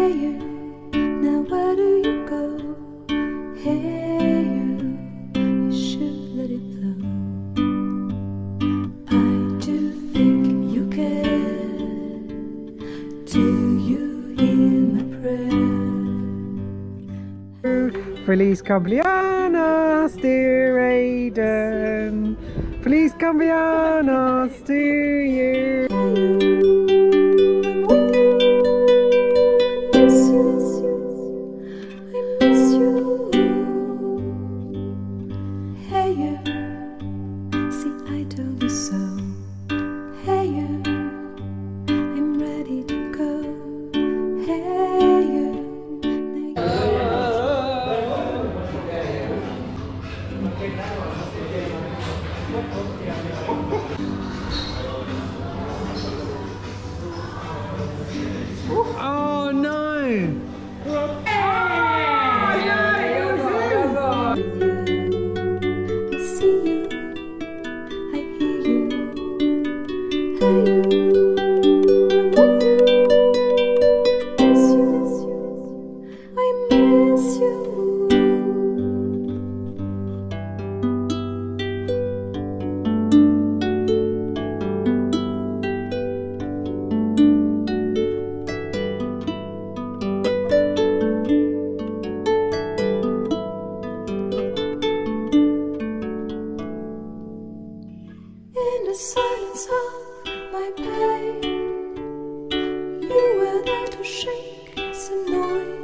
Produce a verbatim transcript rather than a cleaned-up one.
Hey you, now where do you go? Hey you, you should let it flow. I do think you care. Do you hear my prayer? Feliz cumpleaños, dear Aiden. Feliz cumpleaños to you. Hey you, see I told you so. Hey you, I'm ready to go. Hey you, Oh no! in the silence of my pain, you were there to shake some noise.